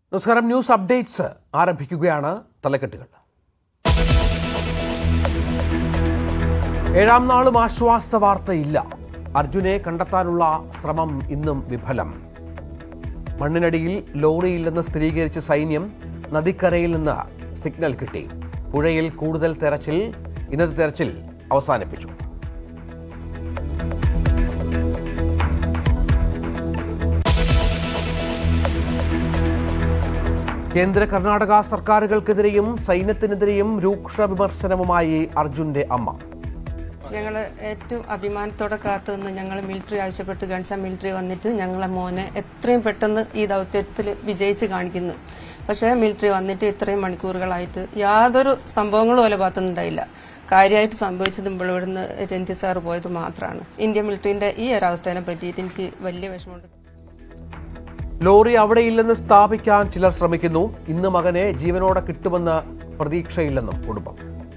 നമസ്കാരം. News updates ആരംഭിക്കുകയാണ്. തലക്കെട്ടുകൾ. ഏഴാം നാളും ആശ്വാസ വാർത്തയില്ല. അർജുനെ കണ്ടെത്താനുള്ള ശ്രമം ഇന്നും വിഫലം. മണ്ണിനടിയിൽ ലോറിയില്ലെന്ന് സ്ഥിരീകരിച്ച സൈന്യം. നദിക്കരയിൽ നിന്ന് സിഗ്നൽ കിട്ടി. പുഴയിൽ കൂടുതൽ തെരച്ചിൽ. ഇന്നത്തെ തെരച്ചിൽ അവസാനിപ്പിച്ചു. കേന്ദ്ര കർണാടക സർക്കാരുകൾക്കെതിരെയും സൈന്യത്തിനെതിരെയും രൂക്ഷ വിമർശനവുമായി അർജുന്റെ അമ്മ. ഞങ്ങൾ ഏറ്റവും അഭിമാനത്തോടെ കാത്തുനിന്ന് ഞങ്ങൾ മിലിറ്ററി ആവശ്യപ്പെട്ട് ഗൺസ മിലിറ്ററി വന്നിട്ട് ഞങ്ങളെ മോനെ എത്രയും പെട്ടെന്ന് ഈ ദൗത്യത്തിൽ വിജയിച്ച് കാണിക്കുന്നു. പക്ഷേ മിലിറ്ററി വന്നിട്ട് ഇത്രയും മണിക്കൂറുകളായിട്ട് യാതൊരു സംഭവങ്ങളും ഓലെ ഭാഗത്തുനിന്നുണ്ടായില്ല. കാര്യമായിട്ട് സംഭവിച്ചത് ഇവിടുന്ന് രഞ്ജിത് സാർ പോയത് മാത്രമാണ്. ഇന്ത്യൻ മിലിറ്ററിന്റെ ഈ ഒരു അവസ്ഥയെ പറ്റിയിട്ട് എനിക്ക് വലിയ വിഷമമുണ്ട്. ലോറി അവിടെയില്ലെന്ന് സ്ഥാപിക്കാൻ ചിലർ ശ്രമിക്കുന്നു. ഇന്ന് മകനെ ജീവനോടെ കിട്ടുമെന്ന് പ്രതീക്ഷയില്ലെന്നും കുടുംബം.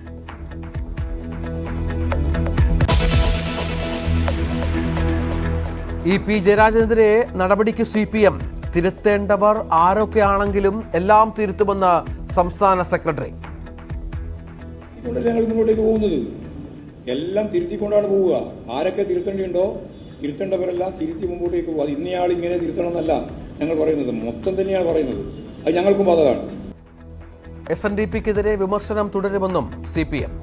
പി ജയരാജനെതിരെ നടപടിക്ക് CPM. തിരുത്തേണ്ടവർ ആരൊക്കെയാണെങ്കിലും എല്ലാം തിരുത്തുമെന്ന് സംസ്ഥാന സെക്രട്ടറി. ഞങ്ങൾ മുന്നോട്ടേക്ക് പോകുന്നത് എല്ലാം തിരുത്തിക്കൊണ്ടാണ് പോവുക. ആരൊക്കെ തിരുത്തേണ്ടിയുണ്ടോ തിരുത്തേണ്ടവരെല്ലാം തിരുത്തി മുമ്പോട്ടേക്ക് പോകുക. അത് ഇന്നയാൾ ഇങ്ങനെ തിരുത്തണം എന്നല്ല ഞങ്ങൾ പറയുന്നത്, മൊത്തം തന്നെയാണ് പറയുന്നത്. അത് ഞങ്ങൾക്കും ബാധകമാണ്. SNDPക്കെതിരെ വിമർശനം തുടരുമെന്നും CPM.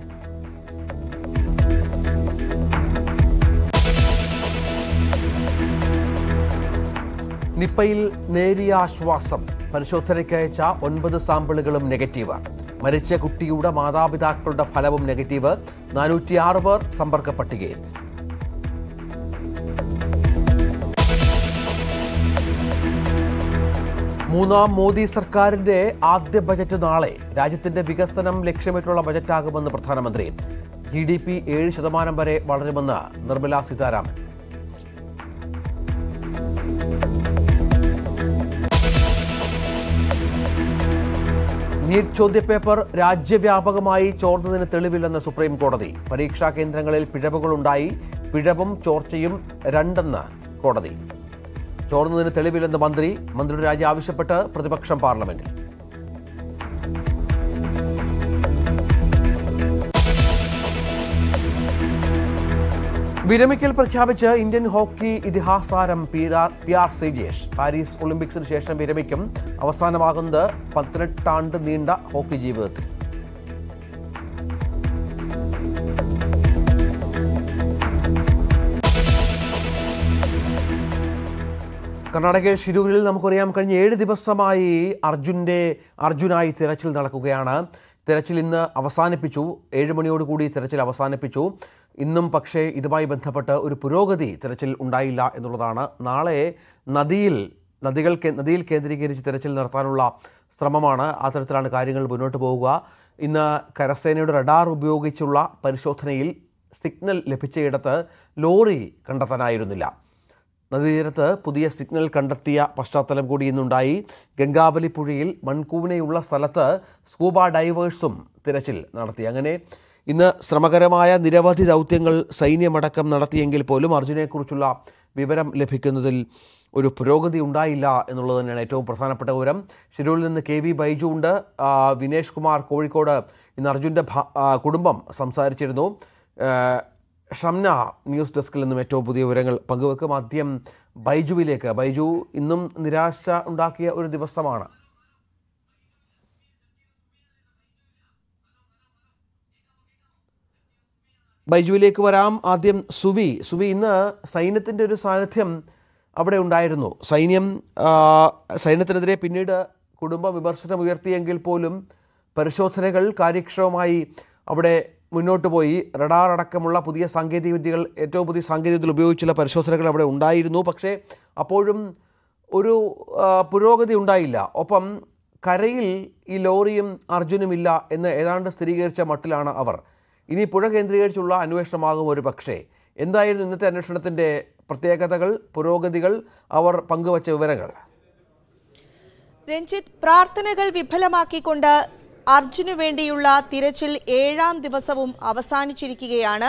നിപ്പയിൽ നേരിയ ആശ്വാസം. പരിശോധനയ്ക്ക് അയച്ച 9 സാമ്പിളുകളും നെഗറ്റീവ്. മരിച്ച കുട്ടിയുടെ മാതാപിതാക്കളുടെ ഫലവും നെഗറ്റീവ്. 406 പേർ സമ്പർക്ക പട്ടികയിൽ. മൂന്നാം മോദി സർക്കാരിന്റെ ആദ്യ ബജറ്റ് നാളെ. രാജ്യത്തിന്റെ വികസനം ലക്ഷ്യമിട്ടുള്ള ബജറ്റാകുമെന്ന് പ്രധാനമന്ത്രി. GDP 7% വരെ വളരുമെന്ന് നിർമ്മല സീതാരാമൻ. നീറ്റ് ചോദ്യപേപ്പർ രാജ്യവ്യാപകമായി ചോർന്നതിന് തെളിവില്ലെന്ന് സുപ്രീം കോടതി. പരീക്ഷാ കേന്ദ്രങ്ങളിൽ പിഴവുകളുണ്ടായി. പിഴവും ചോർച്ചയും രണ്ടെന്ന് കോടതി. ചോർന്നതിന് തെളിവില്ലെന്ന് മന്ത്രിയുടെ രാജി ആവശ്യപ്പെട്ട് പ്രതിപക്ഷം പാർലമെന്റിൽ. വിരമിക്കൽ പ്രഖ്യാപിച്ച് ഇന്ത്യൻ ഹോക്കി ഇതിഹാസ താരം PR ശ്രീജേഷ്. പാരീസ് ഒളിമ്പിക്സിന് ശേഷം വിരമിക്കും. അവസാനമാകുന്നത് 18 ആണ്ട് നീണ്ട ഹോക്കി ജീവിതത്തിൽ. കർണാടകയിൽ ഷിരൂരിൽ നമുക്കറിയാം, കഴിഞ്ഞ 7 ദിവസമായി അർജുനായി തിരച്ചിൽ നടക്കുകയാണ്. തിരച്ചിൽ ഇന്ന് അവസാനിപ്പിച്ചു. 7 മണിയോടുകൂടി തിരച്ചിൽ അവസാനിപ്പിച്ചു. ഇന്നും പക്ഷേ ഇതുമായി ബന്ധപ്പെട്ട് ഒരു പുരോഗതി തിരച്ചിൽ ഉണ്ടായില്ല എന്നുള്ളതാണ്. നാളെ നദിയിൽ കേന്ദ്രീകരിച്ച് തിരച്ചിൽ നടത്താനുള്ള ശ്രമമാണ്. ആ തരത്തിലാണ് കാര്യങ്ങൾ മുന്നോട്ട് പോവുക. ഇന്ന് കരസേനയുടെ റഡാർ ഉപയോഗിച്ചുള്ള പരിശോധനയിൽ സിഗ്നൽ ലഭിച്ചയിടത്ത് ലോറി കണ്ടെത്താനായിരുന്നില്ല. നദീതീരത്ത് പുതിയ സിഗ്നൽ കണ്ടെത്തിയ പശ്ചാത്തലം കൂടി ഇന്നുണ്ടായി. ഗംഗാവലി പുഴയിൽ മൺകൂനയുള്ള സ്ഥലത്ത് സ്കൂബ ഡൈവേഴ്സും തിരച്ചിൽ നടത്തി. അങ്ങനെ ഇന്ന് ശ്രമകരമായ നിരവധി ദൗത്യങ്ങൾ സൈന്യമടക്കം നടത്തിയെങ്കിൽ പോലും അർജുനെക്കുറിച്ചുള്ള വിവരം ലഭിക്കുന്നതിൽ ഒരു പുരോഗതി ഉണ്ടായില്ല എന്നുള്ളത് തന്നെയാണ് ഏറ്റവും പ്രധാനപ്പെട്ട വിവരം. ഷിരൂരിൽ നിന്ന് KV ബൈജു ഉണ്ട്. വിനേഷ് കുമാർ കോഴിക്കോട്. ഇന്ന് അർജുൻ്റെ കുടുംബം സംസാരിച്ചിരുന്നു. ഷംന ന്യൂസ് ഡെസ്കിൽ നിന്നും ഏറ്റവും പുതിയ വിവരങ്ങൾ പങ്കുവെക്കും. ആദ്യം ബൈജുവിലേക്ക്. ബൈജു, ഇന്നും നിരാശ ഉണ്ടാക്കിയ ഒരു ദിവസമാണ്. ബൈജുവിലേക്ക് വരാം. ആദ്യം സുവി. ഇന്ന് സൈന്യത്തിൻ്റെ ഒരു സാന്നിധ്യം അവിടെ ഉണ്ടായിരുന്നു. സൈന്യത്തിനെതിരെ പിന്നീട് കുടുംബം വിമർശനം ഉയർത്തിയെങ്കിൽ പോലും പരിശോധനകൾ കാര്യക്ഷമമായി അവിടെ മുന്നോട്ട് പോയി. റഡാർ അടക്കമുള്ള പുതിയ സാങ്കേതികവിദ്യകൾ, ഏറ്റവും പുതിയ സാങ്കേതികവിദ്യകൾ ഉപയോഗിച്ചുള്ള പരിശോധനകൾ അവിടെ ഉണ്ടായിരുന്നു. പക്ഷേ അപ്പോഴും ഒരു പുരോഗതി ഉണ്ടായില്ല. ഒപ്പം കരയിൽ ഈ ലോറിയും അർജുനുമില്ല എന്ന് ഏതാണ്ട് സ്ഥിരീകരിച്ച മട്ടിലാണ് അവർ. ഇനി പുഴ കേന്ദ്രീകരിച്ചുള്ള അന്വേഷണമാകും ഒരു പക്ഷേ. എന്തായിരുന്നു ഇന്നത്തെ അന്വേഷണത്തിൻ്റെ പ്രത്യേകതകൾ, പുരോഗതികൾ, അവർ പങ്കുവച്ച വിവരങ്ങൾ? രഞ്ജിത്ത്, പ്രാർത്ഥനകൾ വിഫലമാക്കിക്കൊണ്ട് അർജുനു വേണ്ടിയുള്ള തിരച്ചിൽ 7ാം ദിവസവും അവസാനിച്ചിരിക്കുകയാണ്.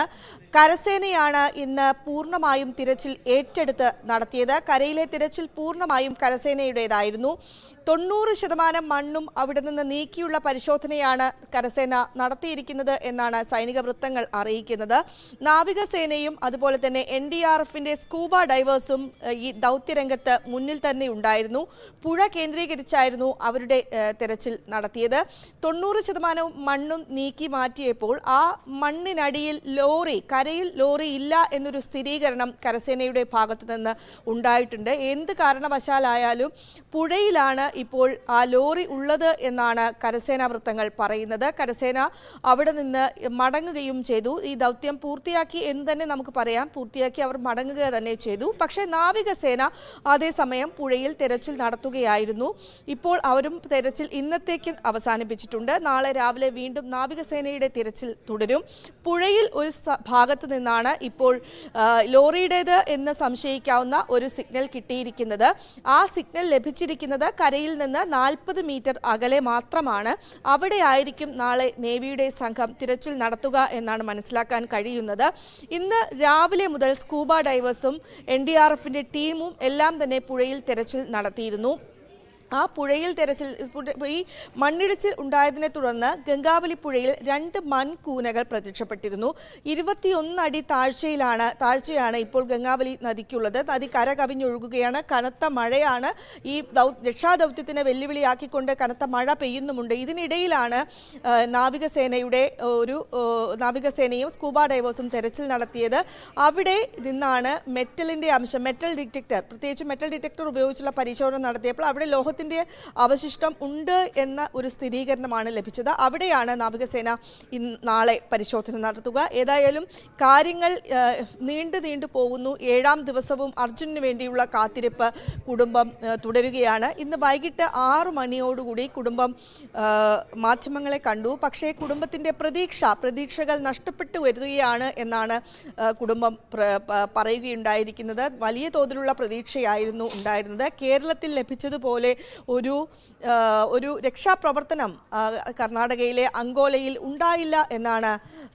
കരസേനയാണ് ഇന്ന് പൂർണ്ണമായും തിരച്ചിൽ ഏറ്റെടുത്ത് നടത്തിയത്. കരയിലെ തിരച്ചിൽ പൂർണ്ണമായും കരസേനയുടേതായിരുന്നു. 90% മണ്ണും അവിടെ നിന്ന് നീക്കിയുള്ള പരിശോധനയാണ് കരസേന നടത്തിയിരിക്കുന്നത് എന്നാണ് സൈനിക വൃത്തങ്ങൾ അറിയിക്കുന്നത്. നാവികസേനയും അതുപോലെ തന്നെ NDRFന്റെ സ്കൂബ ഡൈവേഴ്സും ഈ ദൗത്യരംഗത്ത് മുന്നിൽ തന്നെ ഉണ്ടായിരുന്നു. പുഴ കേന്ദ്രീകരിച്ചായിരുന്നു അവരുടെ തെരച്ചിൽ നടത്തിയത്. 90% മണ്ണും നീക്കി മാറ്റിയപ്പോൾ ആ മണ്ണിനടിയിൽ കരയിൽ ലോറി ഇല്ല എന്നൊരു സ്ഥിരീകരണം കരസേനയുടെ ഭാഗത്തു നിന്ന് ഉണ്ടായിട്ടുണ്ട്. എന്ത് കാരണവശാലായാലും പുഴയിലാണ് ഇപ്പോൾ ആ ലോറി ഉള്ളത് എന്നാണ് കരസേനാ വൃത്തങ്ങൾ പറയുന്നത്. കരസേന അവിടെ നിന്ന് മടങ്ങുകയും ചെയ്തു. ഈ ദൗത്യം പൂർത്തിയാക്കി എന്ന് തന്നെ നമുക്ക് പറയാം. പൂർത്തിയാക്കി അവർ മടങ്ങുക തന്നെ ചെയ്തു. പക്ഷേ നാവികസേന അതേസമയം പുഴയിൽ തെരച്ചിൽ നടത്തുകയായിരുന്നു. ഇപ്പോൾ അവരും തെരച്ചിൽ ഇന്നത്തേക്ക് അവസാനിപ്പിച്ചിട്ടുണ്ട്. നാളെ രാവിലെ വീണ്ടും നാവികസേനയുടെ തിരച്ചിൽ തുടരും. പുഴയിൽ ഒരു ഭാഗത്ത് നിന്നാണ് ഇപ്പോൾ ലോറിയുടേത് എന്ന് സംശയിക്കാവുന്ന ഒരു സിഗ്നൽ കിട്ടിയിരിക്കുന്നത്. ആ സിഗ്നൽ ലഭിച്ചിരിക്കുന്നത് കരയിൽ നിന്ന് 40 മീറ്റർ അകലെ മാത്രമാണ്. അവിടെ ആയിരിക്കും നാളെ നേവിയുടെ സംഘം തിരച്ചിൽ നടത്തുക എന്നാണ് മനസ്സിലാക്കാൻ കഴിയുന്നത്. ഇന്ന് രാവിലെ മുതൽ സ്കൂബ ഡൈവേഴ്സും NDRFന്റെ ടീമും എല്ലാം തന്നെ പുഴയിൽ തെരച്ചിൽ നടത്തിയിരുന്നു. ആ പുഴയിൽ തെരച്ചിൽ ഈ മണ്ണിടിച്ചിൽ ഉണ്ടായതിനെ തുടർന്ന് ഗംഗാവലി പുഴയിൽ 2 മൺകൂനകൾ പ്രത്യക്ഷപ്പെട്ടിരുന്നു. 21 അടി താഴ്ചയാണ് ഇപ്പോൾ ഗംഗാവലി നദിക്കുള്ളത്. നദി കര കവിഞ്ഞൊഴുകുകയാണ്. കനത്ത മഴയാണ്. ഈ രക്ഷാദൗത്യത്തിനെ വെല്ലുവിളിയാക്കിക്കൊണ്ട് കനത്ത മഴ പെയ്യുന്നുമുണ്ട്. ഇതിനിടയിലാണ് നാവികസേനയും സ്കൂബ ഡൈവേഴ്സും തെരച്ചിൽ നടത്തിയത്. അവിടെ നിന്നാണ് മെറ്റൽ ഡിറ്റക്ടർ, പ്രത്യേകിച്ച് മെറ്റൽ ഡിറ്റക്ടർ ഉപയോഗിച്ചുള്ള പരിശോധന നടത്തിയപ്പോൾ അവിടെ അവശിഷ്ടം ഉണ്ട് എന്ന ഒരു സ്ഥിരീകരണമാണ് ലഭിച്ചത്. അവിടെയാണ് നാവികസേന നാളെ പരിശോധന നടത്തുക. ഏതായാലും കാര്യങ്ങൾ നീണ്ടു പോകുന്നു. 7ാം ദിവസവും അർജുനു വേണ്ടിയുള്ള കാത്തിരിപ്പ് കുടുംബം തുടരുകയാണ്. ഇന്ന് വൈകിട്ട് 6 മണിയോടുകൂടി കുടുംബം മാധ്യമങ്ങളെ കണ്ടു. പക്ഷേ കുടുംബത്തിന്റെ പ്രതീക്ഷകൾ നഷ്ടപ്പെട്ടു വരികയാണ് എന്നാണ് കുടുംബം പറയുകയുണ്ടായിരിക്കുന്നത്. വലിയ തോതിലുള്ള പ്രതീക്ഷയായിരുന്നു ഉണ്ടായിരുന്നത്. കേരളത്തിൽ ലഭിച്ചതുപോലെ ഒരു രക്ഷാപ്രവർത്തനം കർണാടകയിലെ അങ്കോലയിൽ ഉണ്ടായില്ല എന്നാണ്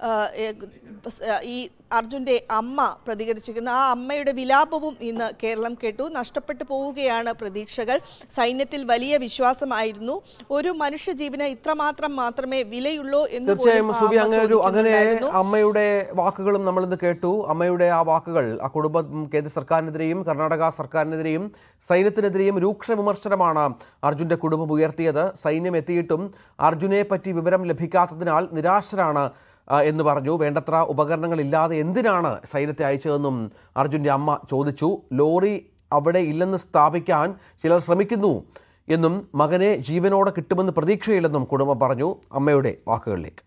ഈ അർജുന്റെ അമ്മ പ്രതികരിച്ചിരിക്കുന്നത്. ആ അമ്മയുടെ വിലാപവും ഇന്ന് കേരളം കേട്ടു. നഷ്ടപ്പെട്ടു പോവുകയാണ് പ്രതീക്ഷകൾ. സൈന്യത്തിൽ വലിയ വിശ്വാസമായിരുന്നു. ഒരു മനുഷ്യജീവന് ഇത്രമാത്രം മാത്രമേ വിലയുള്ളൂ എന്ന് അങ്ങനെ അമ്മയുടെ വാക്കുകളും നമ്മളിന്ന് കേട്ടു. അമ്മയുടെ ആ വാക്കുകൾ ആ കുടുംബം കേന്ദ്ര സർക്കാരിനെതിരെയും കർണാടക സർക്കാരിനെതിരെയും സൈന്യത്തിനെതിരെയും രൂക്ഷ വിമർശനമാണ് അർജുന്റെ കുടുംബം ഉയർത്തിയത്. സൈന്യം എത്തിയിട്ടും അർജുനെ പറ്റി വിവരം ലഭിക്കാത്തതിനാൽ നിരാശരാണ് എന്ന് പറഞ്ഞു. വേണ്ടത്ര ഉപകരണങ്ങളില്ലാതെ എന്തിനാണ് സൈന്യത്തെ അയച്ചതെന്നും അർജുൻ്റെ അമ്മ ചോദിച്ചു. ലോറി അവിടെ ഇല്ലെന്ന് സ്ഥാപിക്കാൻ ചിലർ ശ്രമിക്കുന്നു എന്നും മകനെ ജീവനോടെ കിട്ടുമെന്ന് പ്രതീക്ഷയില്ലെന്നും കുടുംബം പറഞ്ഞു. അമ്മയുടെ വാക്കുകളിലേക്ക്.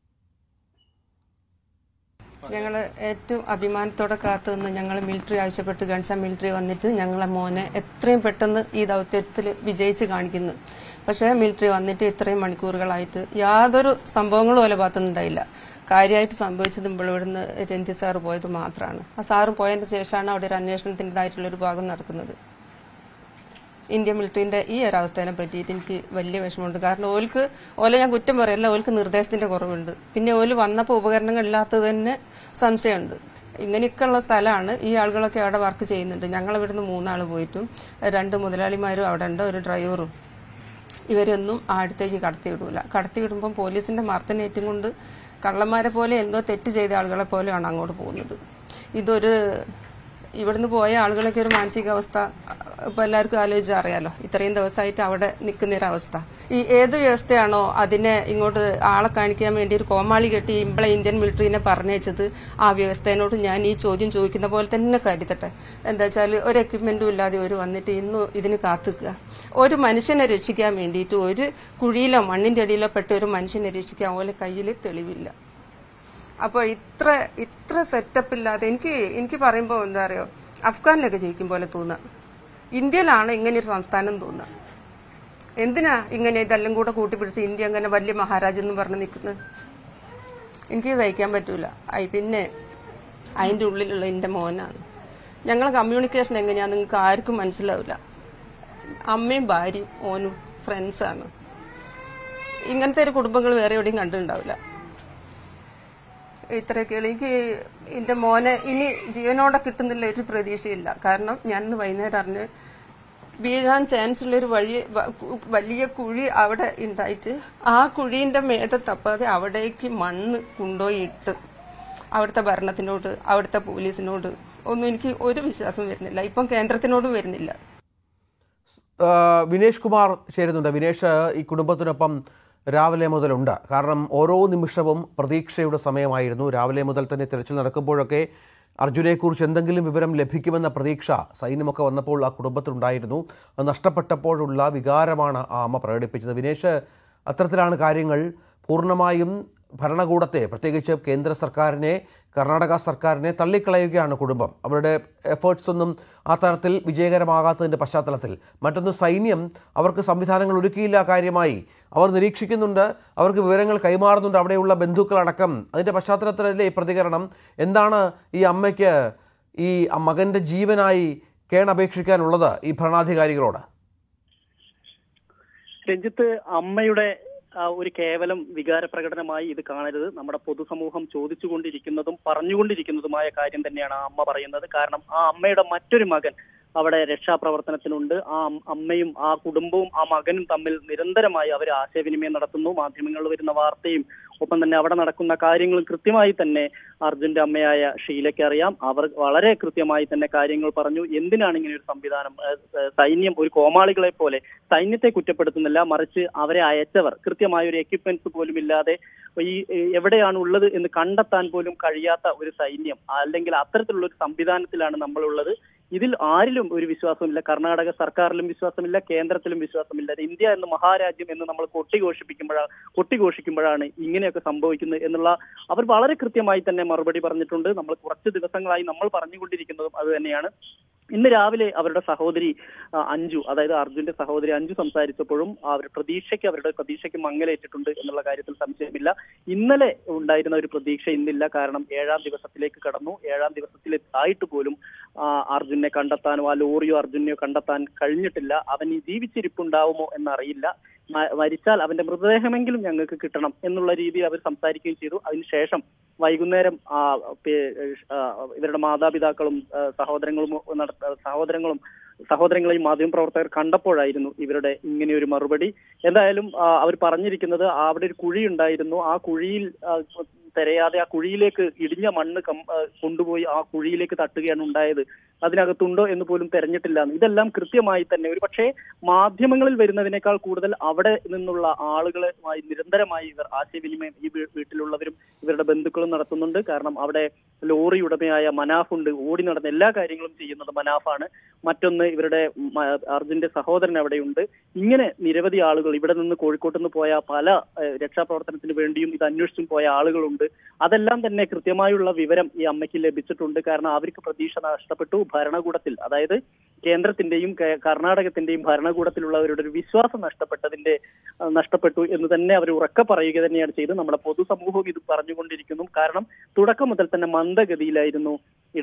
ഞങ്ങൾ ഏറ്റവും അഭിമാനത്തോടെ കാത്തുനിന്ന് ഞങ്ങൾ മിലിറ്ററി ആവശ്യപ്പെട്ട് ഗൺസാം മിലിറ്ററി വന്നിട്ട് ഞങ്ങളെ മോനെ എത്രയും പെട്ടെന്ന് ഈ ദൗത്യത്തിൽ വിജയിച്ച് കാണിക്കുന്നു. പക്ഷേ മിലിറ്ററി വന്നിട്ട് ഇത്രയും മണിക്കൂറുകളായിട്ട് യാതൊരു സംഭവങ്ങളും ഓല ഭാഗത്തുനിന്നുണ്ടായില്ല. കാര്യമായിട്ട് സംഭവിച്ചത് ഇവിടുന്ന് രഞ്ജിത്ത് സാറ് പോയത് മാത്രമാണ്. ആ സാറ് പോയതിന് ശേഷമാണ് അവിടെ ഒരു അന്വേഷണത്തിൻ്റെതായിട്ടുള്ളൊരു ഭാഗം നടക്കുന്നത്. ഇന്ത്യൻ മിലിറ്ററിന്റെ ഈ ഒരവസ്ഥയെ പറ്റിയിട്ട് എനിക്ക് വലിയ വിഷമമുണ്ട്. കാരണം ഓല ഞാൻ കുറ്റം പറയല്ല, ഓൽക്ക് നിർദ്ദേശത്തിന്റെ കുറവുണ്ട്. പിന്നെ ഓല് വന്നപ്പോൾ ഉപകരണങ്ങൾ ഇല്ലാത്തത് തന്നെ സംശയമുണ്ട്. ഇങ്ങനെയൊക്കെയുള്ള സ്ഥലമാണ്. ഈ ആളുകളൊക്കെ അവിടെ വർക്ക് ചെയ്യുന്നുണ്ട്. ഞങ്ങളിവിടുന്ന് 3 ആൾ പോയിട്ടും 2 മുതലാളിമാരും അവിടെ ഉണ്ട്, ഒരു ഡ്രൈവറും. ഇവരൊന്നും അടുത്തേക്ക് കടത്തിവിടൂല. കടത്തിവിടുമ്പം പോലീസിന്റെ മർദ്ദനേറ്റും കൊണ്ട് കള്ളന്മാരെ പോലെ എന്തോ തെറ്റ് ചെയ്ത ആളുകളെ പോലെയാണ് അങ്ങോട്ട് പോകുന്നത്. ഇവിടുന്ന് പോയ ആളുകളൊക്കെ ഒരു മാനസികാവസ്ഥ ഇപ്പൊ എല്ലാവർക്കും ആലോചിച്ചാൽ അറിയാലോ. ഇത്രയും ദിവസമായിട്ട് അവിടെ നിൽക്കുന്നൊരവസ്ഥ. ഈ ഏത് വ്യവസ്ഥയാണോ അതിനെ ഇങ്ങോട്ട് ആളെ കാണിക്കാൻ വേണ്ടി ഒരു കോമാളി കെട്ടി ഇമ്പളെ ഇന്ത്യൻ മിലിറ്ററിനെ പറഞ്ഞയച്ചത്, ആ വ്യവസ്ഥയോട് ഞാൻ ഈ ചോദ്യം ചോദിക്കുന്ന പോലെ തന്നെ കരുതട്ടെ. എന്താ വെച്ചാൽ ഒരു എക്യുപ്മെന്റും ഇല്ലാതെ ഒരു വന്നിട്ട് ഇന്ന് ഇതിന് കാത്തുക്കുക. ഒരു മനുഷ്യനെ രക്ഷിക്കാൻ വേണ്ടിയിട്ട് ഒരു കുഴിയിലോ മണ്ണിന്റെ അടിയിലോ പെട്ട ഒരു മനുഷ്യനെ രക്ഷിക്കാൻ ഓലെ കയ്യിൽ തെളിവില്ല. അപ്പൊ ഇത്ര സെറ്റപ്പ് ഇല്ലാതെ എനിക്ക് പറയുമ്പോ എന്താ അറിയോ, അഫ്ഗാനിലൊക്കെ ജയിക്കും പോലെ തോന്നുക. ഇന്ത്യയിലാണ് ഇങ്ങനെ ഒരു സംസ്ഥാനം തോന്നുക. എന്തിനാ ഇങ്ങനെ ഇതെല്ലാം കൂടെ കൂട്ടിപ്പിടിച്ച് ഇന്ത്യ അങ്ങനെ വലിയ മഹാരാജ് എന്ന് പറഞ്ഞ് നിൽക്കുന്നത്? എനിക്ക് സഹിക്കാൻ പറ്റൂല. പിന്നെ അതിന്റെ ഉള്ളിലുള്ള എന്റെ മോനാണ്. ഞങ്ങളെ കമ്മ്യൂണിക്കേഷൻ എങ്ങനെയാ നിങ്ങൾക്ക് ആർക്കും മനസ്സിലാവില്ല. അമ്മയും ഭാര്യയും ഓനും ഫ്രണ്ട്സാണ്. ഇങ്ങനത്തെ ഒരു കുടുംബങ്ങൾ വേറെ എവിടെയും കണ്ടിട്ടുണ്ടാവില്ല. ഇത്രയൊക്കെ എനിക്ക് എന്റെ മോനെ ഇനി ജീവനോടെ കിട്ടുന്നില്ല ഒരു പ്രതീക്ഷയില്ല. കാരണം ഞാൻ വൈകുന്നേരം അറിഞ്ഞ് വീഴാൻ ചാൻസ് ഉള്ളൊരു വലിയ കുഴി അവിടെ ഉണ്ടായിട്ട് ആ കുഴീന്റെ മേത തപ്പാതെ അവിടേക്ക് മണ്ണ് കൊണ്ടുപോയി ഇട്ട് അവിടുത്തെ ഭരണത്തിനോട് അവിടുത്തെ പോലീസിനോട് ഒന്നും എനിക്ക് ഒരു വിശ്വാസം വരുന്നില്ല. ഇപ്പം കേന്ദ്രത്തിനോടും വരുന്നില്ല. വിനേഷ് കുമാർ ചേരുന്നുണ്ട്. വിനേഷ് ഈ കുടുംബത്തിനൊപ്പം രാവിലെ മുതലുണ്ട്. കാരണം ഓരോ നിമിഷവും പ്രതീക്ഷയുടെ സമയമായിരുന്നു. രാവിലെ മുതൽ തന്നെ തിരച്ചിൽ നടക്കുമ്പോഴൊക്കെ അർജുനെക്കുറിച്ച് എന്തെങ്കിലും വിവരം ലഭിക്കുമെന്ന പ്രതീക്ഷ സൈന്യമൊക്കെ വന്നപ്പോൾ ആ കുടുംബത്തിലുണ്ടായിരുന്നു. അത് നഷ്ടപ്പെട്ടപ്പോഴുള്ള വികാരമാണ് ആ അമ്മ പ്രകടിപ്പിച്ചത്. വിനേഷ്, അത്തരത്തിലാണ് കാര്യങ്ങൾ. പൂർണ്ണമായും ഭരണകൂടത്തെ, പ്രത്യേകിച്ച് കേന്ദ്ര സർക്കാരിനെ, കർണാടക സർക്കാരിനെ തള്ളിക്കളയുകയാണ് കുടുംബം. അവരുടെ എഫേർട്സ് ഒന്നും ആ തരത്തിൽ വിജയകരമാകാത്തതിൻ്റെ പശ്ചാത്തലത്തിൽ. മറ്റൊന്ന്, സൈന്യം അവർക്ക് സംവിധാനങ്ങൾ ഒരുക്കിയില്ല. കാര്യമായി അവർ നിരീക്ഷിക്കുന്നുണ്ട്, അവർക്ക് വിവരങ്ങൾ കൈമാറുന്നുണ്ട്, അവിടെയുള്ള ബന്ധുക്കളടക്കം. അതിൻ്റെ പശ്ചാത്തലത്തിലല്ലേ ഈ പ്രതികരണം? എന്താണ് ഈ അമ്മയ്ക്ക് ഈ മകൻ്റെ ജീവനായി കേണപേക്ഷിക്കാനുള്ളത് ഈ ഭരണാധികാരികളോട്? രഞ്ജിത്ത്, അമ്മയുടെ ഒരു കേവലം വികാര പ്രകടനമായി ഇത് കാണരുത്. നമ്മുടെ പൊതുസമൂഹം ചോദിച്ചുകൊണ്ടിരിക്കുന്നതും പറഞ്ഞുകൊണ്ടിരിക്കുന്നതുമായ കാര്യം തന്നെയാണ് ആ അമ്മ പറയുന്നത്. കാരണം ആ അമ്മയുടെ മറ്റൊരു മകൻ അവിടെ രക്ഷാപ്രവർത്തനത്തിനുണ്ട്. ആ അമ്മയും ആ കുടുംബവും ആ മകനും തമ്മിൽ നിരന്തരമായി അവർ ആശയവിനിമയം നടത്തുന്നു. മാധ്യമങ്ങളിൽ വരുന്ന വാർത്തയും ഒപ്പം തന്നെ അവിടെ നടക്കുന്ന കാര്യങ്ങളും കൃത്യമായി തന്നെ അർജുന്റെ അമ്മയായ ഷീലയ്ക്ക് അറിയാം. അവർ വളരെ കൃത്യമായി തന്നെ കാര്യങ്ങൾ പറഞ്ഞു. എന്തിനാണ് ഇങ്ങനെ ഒരു സംവിധാനം? സൈന്യം ഒരു കോമാളികളെ പോലെ സൈന്യത്തെ കുറ്റപ്പെടുത്തുന്നില്ല, മറിച്ച് അവരെ അയച്ചവർ കൃത്യമായ ഒരു എക്യുപ്മെന്റ്സ് പോലും ഇല്ലാതെ ഈ എവിടെയാണ് ഉള്ളത് എന്ന് കണ്ടെത്താൻ പോലും കഴിയാത്ത ഒരു സൈന്യം, അല്ലെങ്കിൽ അത്തരത്തിലുള്ള ഒരു സംവിധാനത്തിലാണ് നമ്മളുള്ളത്. ഇതിൽ ആരിലും ഒരു വിശ്വാസമില്ല. കർണാടക സർക്കാരിലും വിശ്വാസമില്ല, കേന്ദ്രത്തിലും വിശ്വാസമില്ല. ഇന്ത്യ എന്ന മഹാരാജ്യം എന്ന് നമ്മൾ കൊട്ടിഘോഷിക്കുമ്പോഴാണ് ഇങ്ങനെയൊക്കെ സംഭവിക്കുന്നത് എന്നുള്ള അവർ വളരെ കൃത്യമായി തന്നെ മറുപടി പറഞ്ഞിട്ടുണ്ട്. നമ്മൾ കുറച്ച് ദിവസങ്ങളായി നമ്മൾ പറഞ്ഞുകൊണ്ടിരിക്കുന്നതും അത് തന്നെയാണ്. ഇന്ന് രാവിലെ അവരുടെ സഹോദരി അഞ്ജു, അതായത് അർജുന്റെ സഹോദരി അഞ്ജു സംസാരിച്ചപ്പോഴും അവരുടെ പ്രതീക്ഷയ്ക്ക് മങ്ങലേറ്റിട്ടുണ്ട് എന്നുള്ള കാര്യത്തിൽ സംശയമില്ല. ഇന്നലെ ഉണ്ടായിരുന്ന ഒരു പ്രതീക്ഷ ഇന്നില്ല. കാരണം 7ാം ദിവസത്തിലേക്ക് കടന്നു. 7ാം ദിവസത്തിലായിട്ട് പോലും അർജുനെ കണ്ടെത്താനോ ആ ലോറിയോ അർജുനെയോ കണ്ടെത്താൻ കഴിഞ്ഞിട്ടില്ല. അവൻ ഈ ജീവിച്ചിരിപ്പുണ്ടാവുമോ എന്നറിയില്ല. മരിച്ചാൽ അവന്റെ മൃതദേഹമെങ്കിലും ഞങ്ങൾക്ക് കിട്ടണം എന്നുള്ള രീതിയിൽ അവർ സംസാരിക്കുകയും ചെയ്തു. അതിനുശേഷം വൈകുന്നേരം ഇവരുടെ മാതാപിതാക്കളും സഹോദരങ്ങളെയും മാധ്യമപ്രവർത്തകർ കണ്ടപ്പോഴായിരുന്നു ഇവരുടെ ഇങ്ങനെയൊരു മറുപടി. എന്തായാലും അവർ പറഞ്ഞിരിക്കുന്നത് അവിടെ ഒരു കുഴി ഉണ്ടായിരുന്നു. ആ കുഴിയിൽ തിരയാതെ ആ കുഴിയിലേക്ക് ഇടിഞ്ഞ മണ്ണ് കൊണ്ടുപോയി ആ കുഴിയിലേക്ക് തട്ടുകയാണ് ഉണ്ടായത്. അതിനകത്തുണ്ടോ എന്ന് പോലും തെരഞ്ഞിട്ടില്ല. ഇതെല്ലാം കൃത്യമായി തന്നെ ഒരു പക്ഷേ മാധ്യമങ്ങളിൽ വരുന്നതിനേക്കാൾ കൂടുതൽ അവിടെ നിന്നുള്ള ആളുകളുമായി നിരന്തരമായി ഇവർ ആശയവിനിമയം ഈ വീട്ടിലുള്ളവരും ഇവരുടെ ബന്ധുക്കളും നടത്തുന്നുണ്ട്. കാരണം അവിടെ ലോറി ഉടമയായ മനാഫുണ്ട്. ഓടി നടന്ന എല്ലാ കാര്യങ്ങളും ചെയ്യുന്നത് മനാഫാണ്. മറ്റൊന്ന്, ഇവരുടെ അർജുന്റെ സഹോദരൻ അവിടെയുണ്ട്. ഇങ്ങനെ നിരവധി ആളുകൾ ഇവിടെ നിന്ന് കോഴിക്കോട്ട് നിന്ന് പോയ പല രക്ഷാപ്രവർത്തനത്തിന് വേണ്ടിയും ഇത് അന്വേഷിച്ചും പോയ ആളുകളുണ്ട്. അതെല്ലാം തന്നെ കൃത്യമായുള്ള വിവരം ഈ അമ്മയ്ക്ക് ലഭിച്ചിട്ടുണ്ട്. കാരണം അവർക്ക് പ്രതീക്ഷ നഷ്ടപ്പെട്ടു. ഭരണകൂടത്തിൽ, അതായത് കേന്ദ്രത്തിന്റെയും കർണാടകത്തിന്റെയും ഭരണകൂടത്തിലുള്ളവരുടെ ഒരു വിശ്വാസം നഷ്ടപ്പെട്ടു എന്ന് തന്നെ അവർ ഉറക്കെ പറയുക തന്നെയാണ് ചെയ്തത്. നമ്മുടെ പൊതുസമൂഹവും ഇത് പറഞ്ഞുകൊണ്ടിരിക്കുന്നു. കാരണം തുടക്കം മുതൽ തന്നെ മന്ദഗതിയിലായിരുന്നു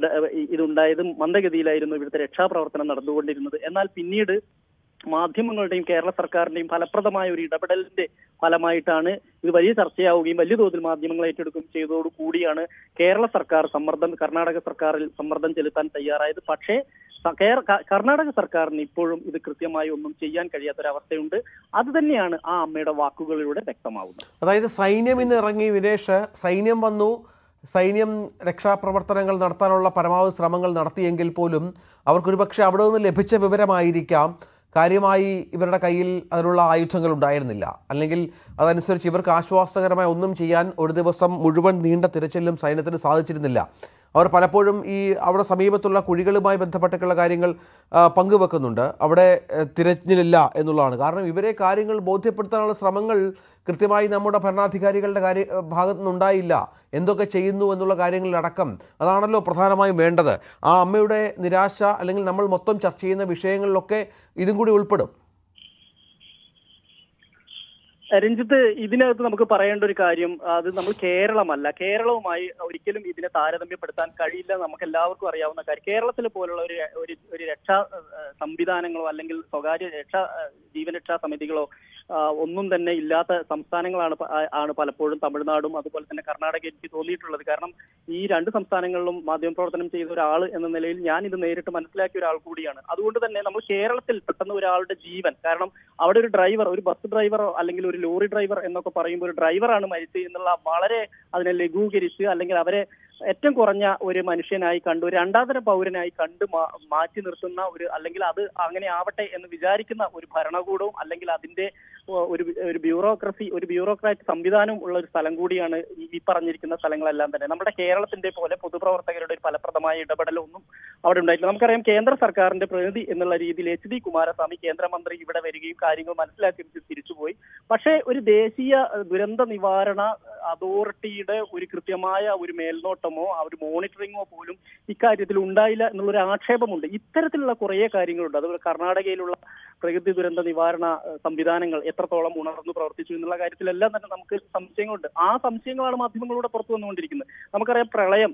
ഇവിടുത്തെ രക്ഷാപ്രവർത്തനം നടന്നുകൊണ്ടിരുന്നത്. എന്നാൽ പിന്നീട് മാധ്യമങ്ങളുടെയും കേരള സർക്കാരിന്റെയും ഫലപ്രദമായ ഒരു ഇടപെടലിന്റെ ഫലമായിട്ടാണ് ഇത് വലിയ ചർച്ചയാവുകയും വലിയ തോതിൽ മാധ്യമങ്ങൾ ഏറ്റെടുക്കുകയും ചെയ്തതോടുകൂടിയാണ് കർണാടക സർക്കാരിൽ സമ്മർദ്ദം ചെലുത്താൻ തയ്യാറായത്. പക്ഷേ കർണാടക സർക്കാരിന് ഇപ്പോഴും ഇത് കൃത്യമായി ഒന്നും ചെയ്യാൻ കഴിയാത്തൊരവസ്ഥയുണ്ട്. അത് തന്നെയാണ് ആ അമ്മയുടെ വാക്കുകളിലൂടെ വ്യക്തമാവുന്നത്. അതായത് സൈന്യം ഇന്ന് ഇറങ്ങി. വിനേഷ്, സൈന്യം വന്നു. സൈന്യം രക്ഷാപ്രവർത്തനങ്ങൾ നടത്താനുള്ള പരമാവധി ശ്രമങ്ങൾ നടത്തിയെങ്കിൽ പോലും അവർക്കൊരു പക്ഷേ അവിടെ നിന്ന് ലഭിച്ച വിവരമായിരിക്കാം കാര്യമായി ഇവരുടെ കയ്യിൽ അതിനുള്ള ആയുധങ്ങൾ ഉണ്ടായിരുന്നില്ല. അല്ലെങ്കിൽ അതനുസരിച്ച് ഇവർക്ക് ആശ്വാസകരമായി ഒന്നും ചെയ്യാൻ ഒരു ദിവസം മുഴുവൻ നീണ്ട തിരച്ചിലും സൈന്യത്തിന് സാധിച്ചിരുന്നില്ല. അവർ പലപ്പോഴും ഈ അവിടെ സമീപത്തുള്ള കുഴികളുമായി ബന്ധപ്പെട്ടുള്ള കാര്യങ്ങൾ പങ്കുവെക്കുന്നുണ്ട്. അവിടെ തിരച്ചിലില്ല എന്നുള്ളതാണ്. കാരണം ഇവരെ കാര്യങ്ങൾ ബോധ്യപ്പെടുത്താനുള്ള ശ്രമങ്ങൾ കൃത്യമായി നമ്മുടെ ഭരണാധികാരികളുടെ ഭാഗത്തു നിന്നുണ്ടായില്ല. എന്തൊക്കെ ചെയ്യുന്നു എന്നുള്ള കാര്യങ്ങളിലടക്കം അതാണല്ലോ പ്രധാനമായും വേണ്ടത്. ആ അമ്മയുടെ നിരാശ അല്ലെങ്കിൽ നമ്മൾ മൊത്തം ചർച്ച ചെയ്യുന്ന വിഷയങ്ങളിലൊക്കെ ഇതും കൂടി ഉൾപ്പെടും. രഞ്ജിത്ത്, ഇതിനകത്ത് നമുക്ക് പറയേണ്ട ഒരു കാര്യം, അത് നമ്മൾ കേരളവുമായി ഒരിക്കലും ഇതിനെ താരതമ്യപ്പെടുത്താൻ കഴിയില്ല. നമുക്ക് എല്ലാവർക്കും അറിയാവുന്ന കാര്യം, കേരളത്തിലെ പോലുള്ള ഒരു രക്ഷാ സംവിധാനങ്ങളോ അല്ലെങ്കിൽ സ്വകാര്യ ജീവൻ രക്ഷാ സമിതികളോ ഒന്നും തന്നെ ഇല്ലാത്ത സംസ്ഥാനങ്ങളാണ് പലപ്പോഴും തമിഴ്നാടും അതുപോലെ തന്നെ കർണാടക എനിക്ക് തോന്നിയിട്ടുള്ളത്. കാരണം ഈ രണ്ട് സംസ്ഥാനങ്ങളിലും മാധ്യമപ്രവർത്തനം ചെയ്ത ഒരാൾ എന്ന നിലയിൽ ഞാൻ ഇത് നേരിട്ട് മനസ്സിലാക്കിയ ഒരാൾ കൂടിയാണ്. അതുകൊണ്ട് തന്നെ നമ്മൾ കേരളത്തിൽ പെട്ടെന്ന് ഒരാളുടെ ജീവൻ, കാരണം അവിടെ ഒരു ഡ്രൈവർ, ഒരു ബസ് ഡ്രൈവറോ അല്ലെങ്കിൽ ഒരു ലോറി ഡ്രൈവർ എന്നൊക്കെ പറയുമ്പോൾ ഒരു ഡ്രൈവറാണ് മരിച്ചത് എന്നുള്ള വളരെ അതിനെ ലഘൂകരിച്ച് അല്ലെങ്കിൽ അവരെ ഏറ്റവും കുറഞ്ഞ ഒരു മനുഷ്യനായി കണ്ടു, രണ്ടാന്തര പൗരനായി കണ്ട് മാറ്റി നിർത്തുന്ന ഒരു, അല്ലെങ്കിൽ അത് അങ്ങനെ ആവട്ടെ എന്ന് വിചാരിക്കുന്ന ഒരു ഭരണകൂടവും അല്ലെങ്കിൽ അതിന്റെ ഒരു ബ്യൂറോക്രാറ്റ് സംവിധാനവും ഉള്ള ഒരു സ്ഥലം കൂടിയാണ് ഈ പറഞ്ഞിരിക്കുന്ന സ്ഥലങ്ങളെല്ലാം തന്നെ. നമ്മുടെ കേരളത്തിന്റെ പോലെ പൊതുപ്രവർത്തകരുടെ ഒരു ഫലപ്രദമായ ഇടപെടലൊന്നും അവിടെ ഉണ്ടായിട്ടില്ല. നമുക്കറിയാം, കേന്ദ്ര സർക്കാരിന്റെ പ്രതിനിധി എന്നുള്ള രീതിയിൽ HD കുമാരസ്വാമി കേന്ദ്രമന്ത്രി ഇവിടെ വരികയും കാര്യങ്ങൾ മനസ്സിലാക്കി തിരിച്ചുപോയി. പക്ഷേ ഒരു ദേശീയ ദുരന്ത നിവാരണ അതോറിറ്റിയുടെ ഒരു കൃത്യമായ ഒരു മേൽനോട്ടമോ ഒരു മോണിറ്ററിങ്ങോ പോലും ഇക്കാര്യത്തിൽ ഉണ്ടായില്ല എന്നുള്ളൊരു ആക്ഷേപമുണ്ട്. ഇത്തരത്തിലുള്ള കുറേ കാര്യങ്ങളുണ്ട്. അതുപോലെ കർണാടകയിലുള്ള പ്രകൃതി ദുരന്ത നിവാരണ സംവിധാനങ്ങൾ എത്രത്തോളം ഉണർന്നു പ്രവർത്തിച്ചു എന്നുള്ള കാര്യത്തിലെല്ലാം തന്നെ നമുക്ക് സംശയങ്ങളുണ്ട്. ആ സംശയങ്ങളാണ് മാധ്യമങ്ങളിലൂടെ പുറത്തു വന്നുകൊണ്ടിരിക്കുന്നത്. നമുക്കറിയാം, പ്രളയം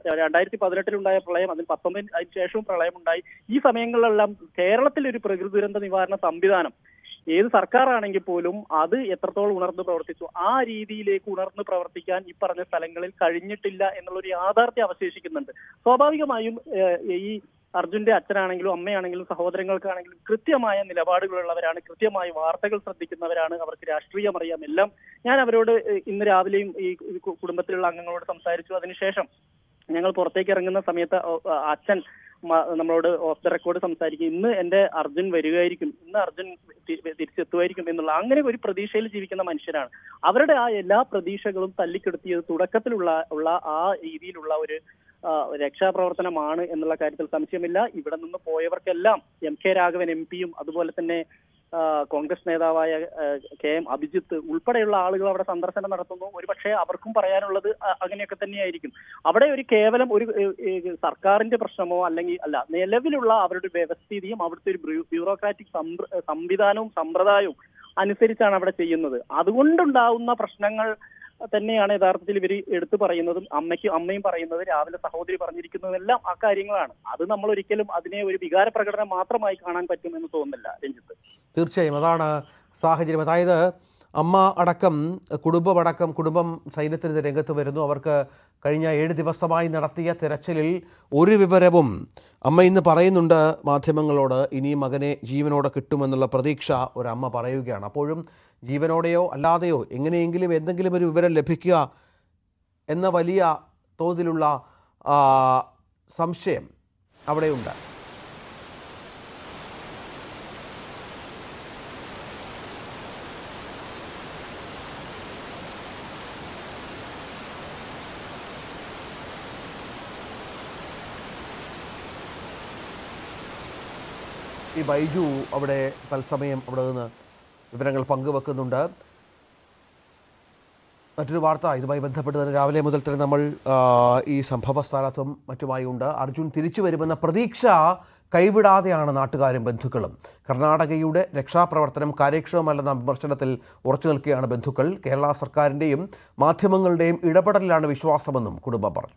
2018 പ്രളയം, അതിന് 19 അതിന് ശേഷവും പ്രളയം ഉണ്ടായി. ഈ സമയങ്ങളിലെല്ലാം കേരളത്തിലൊരു പ്രകൃതി ദുരന്ത നിവാരണ സംവിധാനം ഏത് സർക്കാരാണെങ്കിൽ പോലും അത് എത്രത്തോളം ഉണർന്ന് പ്രവർത്തിച്ചു, ആ രീതിയിലേക്ക് ഉണർന്ന് പ്രവർത്തിക്കാൻ ഈ പറഞ്ഞ സ്ഥലങ്ങളിൽ കഴിഞ്ഞിട്ടില്ല എന്നുള്ളൊരു യാഥാർത്ഥ്യം അവശേഷിക്കുന്നുണ്ട്. സ്വാഭാവികമായും ഈ അർജുന്റെ അച്ഛനാണെങ്കിലും അമ്മയാണെങ്കിലും സഹോദരങ്ങൾക്കാണെങ്കിലും കൃത്യമായ നിലപാടുകളുള്ളവരാണ്, കൃത്യമായി വാർത്തകൾ ശ്രദ്ധിക്കുന്നവരാണ്, അവർക്ക് രാഷ്ട്രീയം അറിയാം, എല്ലാം. ഞാൻ അവരോട് ഇന്ന് രാവിലെയും ഈ കുടുംബത്തിലുള്ള അംഗങ്ങളോട് സംസാരിച്ചു. അതിനുശേഷം ഞങ്ങൾ പുറത്തേക്ക് ഇറങ്ങുന്ന സമയത്ത് അച്ഛൻ നമ്മളോട് ഓഫ് ദ റെക്കോർഡ് സംസാരിക്കും, ഇന്ന് എന്റെ അർജുൻ വരികയായിരിക്കും, ഇന്ന് അർജുൻ തിരിച്ചെത്തുമായിരിക്കും എന്നുള്ള അങ്ങനെ ഒരു പ്രതീക്ഷയിൽ ജീവിക്കുന്ന മനുഷ്യരാണ്. അവരുടെ ആ എല്ലാ പ്രതീക്ഷകളും തല്ലിക്കെടുത്തിയത് തുടക്കത്തിലുള്ള ആ രീതിയിലുള്ള ഒരു രക്ഷാപ്രവർത്തനമാണ് എന്നുള്ള കാര്യത്തിൽ സംശയമില്ല. ഇവിടെ നിന്ന് പോയവർക്കെല്ലാം MK രാഘവൻ MP-യും അതുപോലെ തന്നെ കോൺഗ്രസ് നേതാവായ KM അഭിജിത്ത് ഉൾപ്പെടെയുള്ള ആളുകൾ അവിടെ സന്ദർശനം നടത്തുന്നു. ഒരുപക്ഷെ അവർക്കും പറയാനുള്ളത് അങ്ങനെയൊക്കെ തന്നെയായിരിക്കും. അവിടെ ഒരു കേവലം ഒരു സർക്കാരിന്റെ പ്രശ്നമോ അല്ലെങ്കിൽ നിലവിലുള്ള അവരുടെ വ്യവസ്ഥിതിയും അവിടുത്തെ ഒരു ബ്യൂറോക്രാറ്റിക് സംവിധാനവും സമ്പ്രദായവും അനുസരിച്ചാണ് അവിടെ ചെയ്യുന്നത്. അതുകൊണ്ടുണ്ടാവുന്ന പ്രശ്നങ്ങൾ തന്നെയാണ് യഥാർത്ഥത്തിൽ ഇവർ എടുത്തു പറയുന്നതും അമ്മയും പറയുന്നത്, രാവിലെ സഹോദരി പറഞ്ഞിരിക്കുന്നതെല്ലാം ആ കാര്യങ്ങളാണ്. അത് നമ്മൾ ഒരിക്കലും അതിനെ ഒരു വികാര പ്രകടനം മാത്രമായി കാണാൻ പറ്റുമെന്ന് തോന്നുന്നില്ല രഞ്ജിത്ത്. തീർച്ചയായും അതാണ് സാഹചര്യം. അതായത് അമ്മ അടക്കം കുടുംബം സൈന്യത്തിന് രംഗത്ത് വരുന്നു. അവർക്ക് കഴിഞ്ഞ 7 ദിവസമായി നടത്തിയ തെരച്ചിലിൽ ഒരു വിവരവും അമ്മ ഇന്ന് പറയുന്നുണ്ട് മാധ്യമങ്ങളോട്, ഇനി മകനെ ജീവനോടെ കിട്ടുമെന്നുള്ള പ്രതീക്ഷ ഒരമ്മ പറയുകയാണ്. അപ്പോഴും ജീവനോടെയോ അല്ലാതെയോ എങ്ങനെയെങ്കിലും എന്തെങ്കിലും ഒരു വിവരം ലഭിക്കുക എന്ന വലിയ തോതിലുള്ള സംശയം അവിടെയുണ്ട്. ഈ ബൈജു അവിടെ തത്സമയം അവിടെ നിന്ന് വിവരങ്ങൾ പങ്കുവെക്കുന്നുണ്ട്. മറ്റൊരു വാർത്ത ഇതുമായി ബന്ധപ്പെട്ട് തന്നെ രാവിലെ മുതൽ തന്നെ നമ്മൾ ഈ സംഭവ സ്ഥലത്തും മറ്റുമായി ഉണ്ട്. അർജുൻ തിരിച്ചു വരുമെന്ന പ്രതീക്ഷ കൈവിടാതെയാണ് നാട്ടുകാരും ബന്ധുക്കളും. കർണാടകയുടെ രക്ഷാപ്രവർത്തനം കാര്യക്ഷമമല്ലെന്ന വിമർശനത്തിൽ ഉറച്ചു നിൽക്കുകയാണ് ബന്ധുക്കൾ. കേരള സർക്കാരിൻ്റെയും മാധ്യമങ്ങളുടെയും ഇടപെടലിലാണ് വിശ്വാസമെന്നും കുടുംബം പറഞ്ഞു.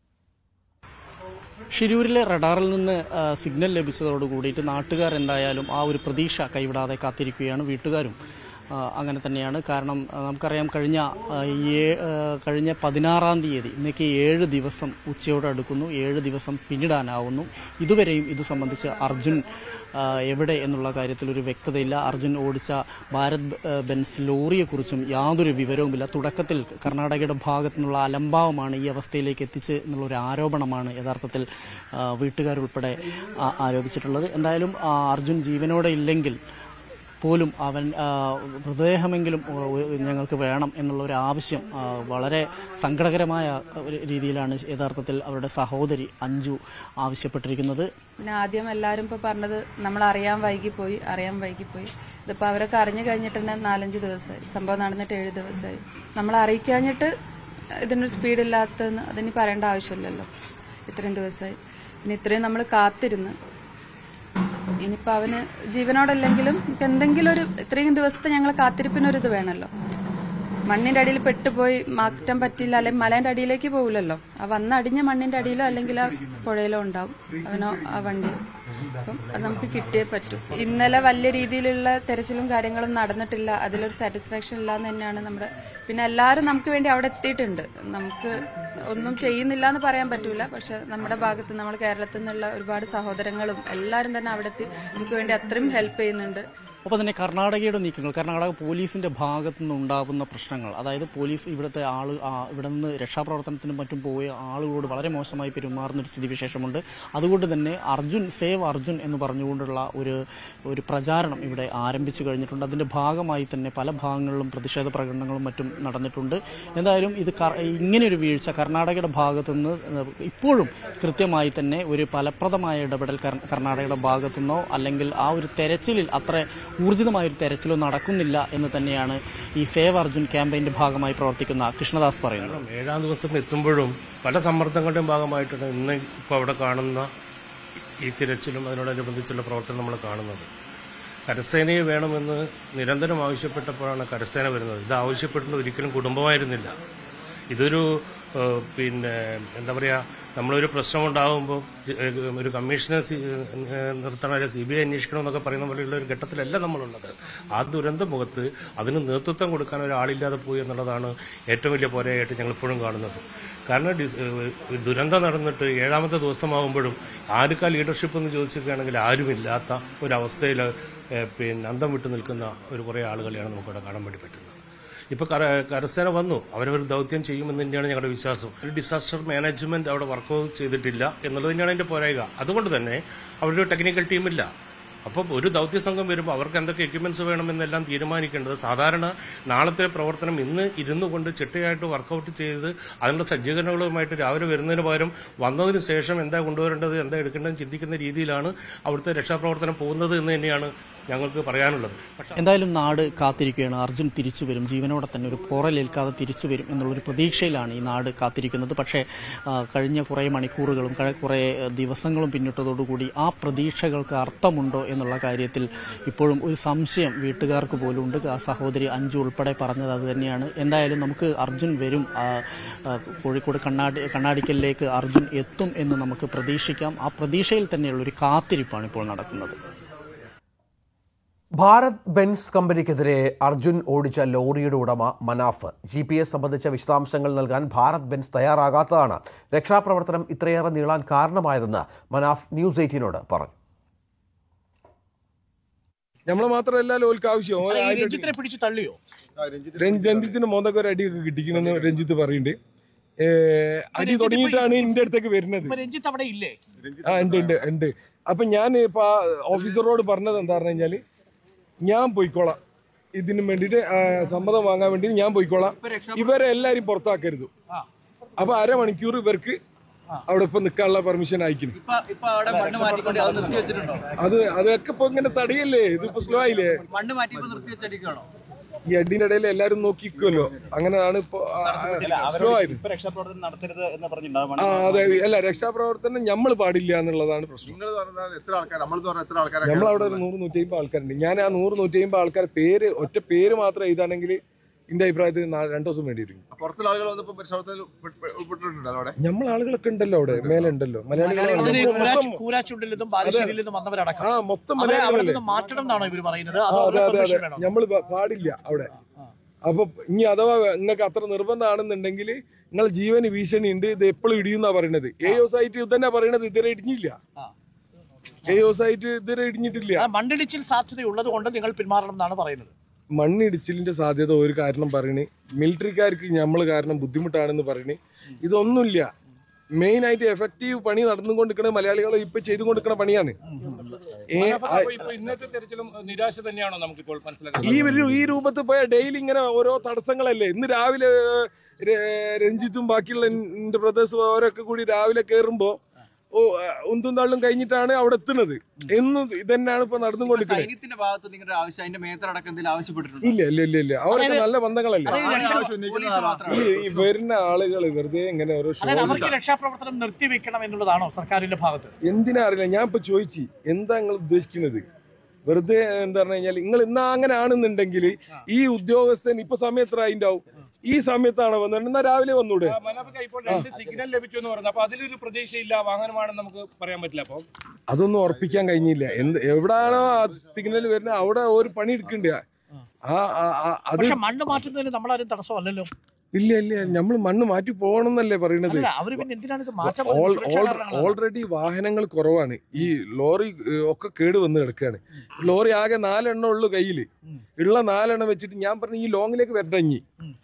ഷിരൂരിലെ റഡാറിൽ നിന്ന് സിഗ്നൽ ലഭിച്ചതോട് കൂടിയിട്ട് നാട്ടുകാർ എന്തായാലും ആ ഒരു പ്രതീക്ഷ കൈവിടാതെ കാത്തിരിക്കുകയാണ്. വീട്ടുകാരും അങ്ങനെ തന്നെയാണ്. കാരണം നമുക്കറിയാം, കഴിഞ്ഞ 16-ാം തീയതി ഇന്നേക്ക് 7 ദിവസം ഉച്ചയോടടുക്കുന്നു, 7 ദിവസം പിന്നിടാനാവുന്നു. ഇതുവരെയും ഇത് സംബന്ധിച്ച് അർജുൻ എവിടെ എന്നുള്ള കാര്യത്തിൽ ഒരു വ്യക്തതയില്ല. അർജുൻ ഓടിച്ച ഭാരത് ബെൻസ് ലോറിയെക്കുറിച്ചും യാതൊരു വിവരവുമില്ല. തുടക്കത്തിൽ കർണാടകയുടെ ഭാഗത്തു നിന്നുള്ള അലംഭാവമാണ് ഈ അവസ്ഥയിലേക്ക് എത്തിച്ച് എന്നുള്ളൊരു ആരോപണമാണ് യഥാർത്ഥത്തിൽ വീട്ടുകാരുൾപ്പെടെ ആരോപിച്ചിട്ടുള്ളത്. എന്തായാലും അർജുൻ ജീവനോടെ ഇല്ലെങ്കിൽ പോലും അവൻ മൃതദേഹമെങ്കിലും ഞങ്ങൾക്ക് വേണം എന്നുള്ള ഒരു ആവശ്യം വളരെ സങ്കടകരമായ ഒരു രീതിയിലാണ് യഥാർത്ഥത്തിൽ അവരുടെ സഹോദരി അഞ്ജു ആവശ്യപ്പെട്ടിരിക്കുന്നത്. പിന്നെ ആദ്യം എല്ലാവരും ഇപ്പോൾ പറഞ്ഞത് നമ്മൾ അറിയാൻ വൈകിപ്പോയി. ഇതിപ്പോൾ അവരൊക്കെ അറിഞ്ഞു കഴിഞ്ഞിട്ട് തന്നെ 4-5 ദിവസമായി. സംഭവം നടന്നിട്ട് 7 ദിവസമായി. നമ്മൾ അറിയിക്കാഞ്ഞിട്ട് ഇതിനൊരു സ്പീഡില്ലാത്തതെന്ന് അതിന് പറയേണ്ട ആവശ്യമില്ലല്ലോ. ഇത്രയും ദിവസമായി. പിന്നെ ഇത്രയും നമ്മൾ കാത്തിരുന്ന് ഇനിയിപ്പോൾ അവന് ജീവനോടല്ലെങ്കിലും എന്തെങ്കിലും ഒരു ഇത്രയും ദിവസത്തെ ഞങ്ങൾ കാത്തിരിപ്പിനൊരിത് വേണമല്ലോ. മണ്ണിന്റെ അടിയിൽ പെട്ടുപോയി മാറ്റാൻ പറ്റില്ല, അല്ലെങ്കിൽ മലേന്റെ അടിയിലേക്ക് പോകില്ലല്ലോ. ആ വന്നടിഞ്ഞ മണ്ണിന്റെ അടിയിലോ അല്ലെങ്കിൽ ആ പുഴയിലോ ഉണ്ടാവും അവനോ ആ വണ്ടി. അപ്പം അത് നമുക്ക് കിട്ടിയേ പറ്റൂ. ഇന്നലെ വലിയ രീതിയിലുള്ള തെരച്ചിലും കാര്യങ്ങളും നടന്നിട്ടില്ല, അതിലൊരു സാറ്റിസ്ഫാക്ഷൻ ഇല്ലാന്ന് തന്നെയാണ് നമ്മുടെ. പിന്നെ എല്ലാവരും നമുക്ക് വേണ്ടി അവിടെ എത്തിയിട്ടുണ്ട്. നമുക്ക് ഒന്നും ചെയ്യുന്നില്ല എന്ന് പറയാൻ പറ്റൂല, പക്ഷെ നമ്മുടെ ഭാഗത്ത് നമ്മൾ കേരളത്തിൽ നിന്നുള്ള ഒരുപാട് സഹോദരങ്ങളും എല്ലാവരും തന്നെ അവിടെ എത്തി നമുക്ക് വേണ്ടി അത്രയും ഹെൽപ്പ് ചെയ്യുന്നുണ്ട്. ഒപ്പം തന്നെ കർണാടകയുടെ നീക്കങ്ങൾ, കർണാടക പോലീസിന്റെ ഭാഗത്തു നിന്നുണ്ടാകുന്ന പ്രശ്നങ്ങൾ, അതായത് പോലീസ് ഇവിടുത്തെ ഇവിടെ നിന്ന് രക്ഷാപ്രവർത്തനത്തിനും മറ്റും പോയ ആളുകളോട് വളരെ മോശമായി പെരുമാറുന്ന ഒരു സ്ഥിതിവിശേഷമുണ്ട്. അതുകൊണ്ട് തന്നെ സേവ് അർജുൻ എന്ന് പറഞ്ഞുകൊണ്ടുള്ള ഒരു പ്രചാരണം ഇവിടെ ആരംഭിച്ചു കഴിഞ്ഞിട്ടുണ്ട്. അതിന്റെ ഭാഗമായി തന്നെ പല ഭാഗങ്ങളിലും പ്രതിഷേധ പ്രകടനങ്ങളും മറ്റും നടന്നിട്ടുണ്ട്. എന്തായാലും ഇത് ഇങ്ങനെയൊരു വീഴ്ച കർണാടകയുടെ ഭാഗത്തു നിന്ന് ഇപ്പോഴും കൃത്യമായി തന്നെ ഒരു ഫലപ്രദമായ ഇടപെടൽ കർണാടകയുടെ ഭാഗത്തുനിന്നോ അല്ലെങ്കിൽ ആ ഒരു തെരച്ചിലിൽ അത്ര ഊർജിതമായൊരു തെരച്ചിലോ നടക്കുന്നില്ല എന്ന് തന്നെയാണ് ഈ സേവ് അർജുൻ ക്യാമ്പയിന്റെ ഭാഗമായി പ്രവർത്തിക്കുന്ന കൃഷ്ണദാസ് പറയുന്നത്. 7ാം ദിവസം എത്തുമ്പോഴും പല സമ്മർദ്ദങ്ങളുടെയും ഭാഗമായിട്ടാണ് ഇന്ന് ഇപ്പോൾ അവിടെ കാണുന്ന ഈ തിരച്ചിലും അതിനോടനുബന്ധിച്ചുള്ള പ്രവർത്തനം നമ്മൾ കാണുന്നത്. കരസേനയെ വേണമെന്ന് നിരന്തരം ആവശ്യപ്പെട്ടപ്പോഴാണ് കരസേന വരുന്നത്. ഇത് ആവശ്യപ്പെടുന്നത് ഒരിക്കലും കുടുംബമായിരുന്നില്ല. ഇതൊരു എന്താ പറയുക, നമ്മളൊരു പ്രശ്നമുണ്ടാകുമ്പോൾ ഒരു കമ്മീഷനെ നിർത്തണം, അല്ലെങ്കിൽ CBI അന്വേഷിക്കണം എന്നൊക്കെ പറയുന്ന പോലെയുള്ള ഒരു ഘട്ടത്തിലല്ല നമ്മളുള്ളത്. ആ ദുരന്ത മുഖത്ത് അതിന് നേതൃത്വം കൊടുക്കാൻ ഒരാളില്ലാതെ പോയി എന്നുള്ളതാണ് ഏറ്റവും വലിയ പോരായിട്ട് ഞങ്ങളിപ്പോഴും കാണുന്നത്. കാരണം ദുരന്തം നടന്നിട്ട് 7ാമത്തെ ദിവസമാകുമ്പോഴും ആർക്കാ ലീഡർഷിപ്പ് എന്ന് ചോദിച്ചിരിക്കുകയാണെങ്കിൽ ആരുമില്ലാത്ത ഒരവസ്ഥയിൽ അന്തം വിട്ടു നിൽക്കുന്ന കുറേ ആളുകളെയാണ് നമുക്കിവിടെ കാണാൻ വേണ്ടി പറ്റുന്നത്. ഇപ്പോൾ കരസേന വന്നു, അവരവർ ദൗത്യം ചെയ്യുമെന്ന് തന്നെയാണ് ഞങ്ങളുടെ വിശ്വാസം. ഒരു ഡിസാസ്റ്റർ മാനേജ്മെന്റ് അവിടെ വർക്കൗട്ട് ചെയ്തിട്ടില്ല എന്നുള്ളത് തന്നെയാണ് അതിന്റെ പോരായ്മ. അതുകൊണ്ട് തന്നെ അവരുടെ ടെക്നിക്കൽ ടീമില്ല. അപ്പം ഒരു ദൗത്യ സംഘം വരുമ്പോൾ അവർക്ക് എന്തൊക്കെ എക്യുപ്മെന്റ്സ് വേണമെന്നെല്ലാം തീരുമാനിക്കേണ്ടത് സാധാരണ നാളത്തെ പ്രവർത്തനം ഇന്ന് ഇരുന്നു കൊണ്ട് ചിട്ടയായിട്ട് വർക്കൗട്ട് ചെയ്ത് അതിനുള്ള സജ്ജീകരണങ്ങളുമായിട്ട് രാവിലെ വരുന്നതിന് പകരം വന്നതിന് ശേഷം എന്താ കൊണ്ടുവരേണ്ടത്, എന്താ എടുക്കേണ്ടത് ചിന്തിക്കുന്ന രീതിയിലാണ് അവിടുത്തെ രക്ഷാപ്രവർത്തനം പോകുന്നത് എന്ന് തന്നെയാണ് ഞങ്ങൾക്ക് പറയാനുള്ളത്. എന്തായാലും നാട് കാത്തിരിക്കുകയാണ്. അർജുൻ തിരിച്ചു വരും, ജീവനോടെ തന്നെ ഒരു പോറലേൽക്കാതെ തിരിച്ചു വരും എന്നുള്ളൊരു പ്രതീക്ഷയിലാണ് ഈ നാട് കാത്തിരിക്കുന്നത്. പക്ഷേ കഴിഞ്ഞ കുറേ മണിക്കൂറുകളും കുറേ ദിവസങ്ങളും പിന്നിട്ടതോടുകൂടി ആ പ്രതീക്ഷകൾക്ക് അർത്ഥമുണ്ടോ എന്നുള്ള കാര്യത്തിൽ ഇപ്പോഴും ഒരു സംശയം വീട്ടുകാർക്ക് പോലും ഉണ്ട്. ആ സഹോദരി അഞ്ജു ഉൾപ്പെടെ പറഞ്ഞത് അത് തന്നെയാണ്. എന്തായാലും നമുക്ക് അർജുൻ വരും, കോഴിക്കോട് കണ്ണാടിക്കലിലേക്ക് അർജുൻ എത്തും എന്ന് നമുക്ക് പ്രതീക്ഷിക്കാം. ആ പ്രതീക്ഷയിൽ തന്നെയുള്ള ഒരു കാത്തിരിപ്പാണ് ഇപ്പോൾ നടക്കുന്നത്. ഭാരത് ബെൻസ് കമ്പനിക്കെതിരെ അർജുൻ ഓടിച്ച ലോറിയുടെ ഉടമ മനാഫ് GPS സംബന്ധിച്ച വിശദാംശങ്ങൾ നൽകാൻ ഭാരത് ബെൻസ് തയ്യാറാകാത്തതാണ് രക്ഷാപ്രവർത്തനം ഇത്രയേറെ നീളാൻ കാരണമായതെന്ന് മനാഫ് ന്യൂസ് 18നോട് പറഞ്ഞു. നമ്മളെ മാത്രമല്ല ലോൽക്ക് ആവശ്യം രഞ്ജിത്തിനെ പിടിച്ചു തള്ളിയോ? രഞ്ജിത്തിന് മോന്തൊക്കെ ഒരു അടിയൊക്കെ കിട്ടിക്കണെന്ന് രഞ്ജിത്ത് പറയുന്നുണ്ട്. അടി തുടങ്ങിയിട്ടാണ് എന്റെ അടുത്തേക്ക് വരുന്നത്. രഞ്ജിത്ത് അവിടെ ഇല്ലേ? ഉണ്ട്. അപ്പൊ ഞാൻ ഇപ്പൊ ഓഫീസറോട് പറഞ്ഞത് എന്താ പറഞ്ഞു കഴിഞ്ഞാല്, ഞാൻ പോയിക്കോളാം, ഇതിന് വേണ്ടിട്ട് സമ്മതം വാങ്ങാൻ വേണ്ടി ഞാൻ പോയിക്കോളാം, ഇവരെ എല്ലാരും പുറത്താക്കരുത്. അപ്പൊ 1/2 മണിക്കൂർ ഇവർക്ക് അവിടെ ഇപ്പൊ നിൽക്കാനുള്ള പെർമിഷൻ അയക്കുന്നു. അതൊക്കെ ഇപ്പൊ ഇങ്ങനെ തടിയല്ലേ, ഇതിപ്പോ സ്ലോ ആയില്ലേ. ഈ അടിന്റെ ഇടയിൽ എല്ലാരും നോക്കിക്കുമല്ലോ, അങ്ങനെയാണ് ഇപ്പൊ സ്ലോ ആയത്. അതെ, അല്ല രക്ഷാപ്രവർത്തനം നമ്മൾ പാടില്ല എന്നുള്ളതാണ് പ്രശ്നം. നമ്മളവിടെ ഒരു 100-150 ആൾക്കാരുണ്ട്. ഞാൻ ആ 100-150 ആൾക്കാരെ പേര് ഒറ്റ പേര് മാത്രം എഴുതാണെങ്കിൽ എന്റെ അഭിപ്രായത്തിൽ 2 ദിവസം വേണ്ടി വരും. നമ്മൾ ആളുകളൊക്കെ ഉണ്ടല്ലോ അവിടെ മേലെ ഉണ്ടല്ലോ, മലയാളികൾ മൊത്തം മലയാളികളല്ലേ. നമ്മൾ പാടില്ല അവിടെ. അപ്പൊ ഇനി അഥവാ നിങ്ങൾക്ക് അത്ര നിർബന്ധമാണെന്നുണ്ടെങ്കിൽ നിങ്ങൾ ജീവന് ഭീഷണി ഉണ്ട്, ഇത് എപ്പോഴും ഇടിയുന്നാ പറയണത്. AO സൈറ്റ് ഇത് തന്നെ പറയണത്, ഇതുവരെ ഇടിഞ്ഞില്ല. AO സൈറ്റ് ഇതുവരെ ഇടിഞ്ഞിട്ടില്ല. മണ്ണിടിച്ചിൽ സാധ്യതയുള്ളത് കൊണ്ട് നിങ്ങൾ പിന്മാറണം എന്നാണ് പറയുന്നത്. മണ്ണിടിച്ചിലിന്റെ സാധ്യത ഒരു കാരണം പറയണേ, മിലിറ്ററിക്കാർക്ക് നമ്മൾ കാരണം ബുദ്ധിമുട്ടാണെന്ന് പറയണേ. ഇതൊന്നുമില്ല. മെയിൻ ആയിട്ട് എഫക്റ്റീവ് പണി നടന്നുകൊണ്ടിരിക്കുന്ന മലയാളികൾ ഇപ്പൊ ചെയ്തുകൊണ്ടിരിക്കുന്ന പണിയാണ്. ഈ രൂപത്തിൽ പോയ ഡെയിലി ഇങ്ങനെ ഓരോ തടസ്സങ്ങളല്ലേ. ഇന്ന് രാവിലെ രഞ്ജിത്തും ബാക്കിയുള്ള എന്റെ ബ്രദേഴ്സും അവരൊക്കെ കൂടി രാവിലെ കയറുമ്പോ ഉന്തും തള്ളും കഴിഞ്ഞിട്ടാണ് അവിടെ എത്തുന്നത്. എന്നും ഇതന്നെയാണ് ഇപ്പൊ നടന്നുകൊണ്ടിരിക്കുന്നത്. ഇല്ല അവർക്ക് നല്ല ബന്ധങ്ങളല്ലേ. ഈ വരുന്ന ആളുകൾ വെറുതെ ഇങ്ങനെ ഓരോ രക്ഷാപ്രവർത്തനം നിർത്തിവെക്കണം എന്നുള്ളതാണോ സർക്കാരിന്റെ ഭാഗത്ത്? എന്തിനാ അറിയില്ല. ഞാൻ ഇപ്പൊ ചോദിച്ചു, എന്താ നിങ്ങൾ ഉദ്ദേശിക്കുന്നത്? വെറുതെ എന്താ പറഞ്ഞു കഴിഞ്ഞാൽ നിങ്ങൾ ഇന്ന് അങ്ങനെ ആണെന്നുണ്ടെങ്കിൽ ഈ ഉദ്യോഗസ്ഥൻ ഇപ്പൊ സമയത്ത് അതിന്റെ ആവും ഈ സമയത്താണ് വന്നത്. എന്നാ രാവിലെ വന്നൂടെ? സിഗ്നൽ ലഭിച്ചു എന്ന് പറഞ്ഞു. അപ്പൊ അതിലൊരു പ്രതീക്ഷയില്ല, വാഹനമാണെന്ന് നമുക്ക് പറയാൻ പറ്റില്ല. അപ്പൊ അതൊന്നും ഉറപ്പിക്കാൻ കഴിഞ്ഞില്ല. എവിടാണോ ആ സിഗ്നൽ വരുന്നത് അവിടെ ഒരു പണി എടുക്കണ്ട. അത് മണ്ണ് മാറ്റുന്നതിന് നമ്മളാരും തടസ്സമല്ലല്ലോ. ഇല്ല നമ്മൾ മണ്ണ് മാറ്റി പോകണമെന്നല്ലേ പറയണത്. ഓൾറെഡി വാഹനങ്ങൾ കുറവാണ്. ഈ ലോറി ഒക്കെ കേട് വന്ന് കിടക്കുകയാണ്. ലോറി ആകെ 4 എണ്ണം ഉള്ളു കയ്യില്. ഉള്ള 4 എണ്ണം വെച്ചിട്ട് ഞാൻ പറഞ്ഞു ഈ ലോങ്ങിലേക്ക് വരണ്ടഞ്ഞി.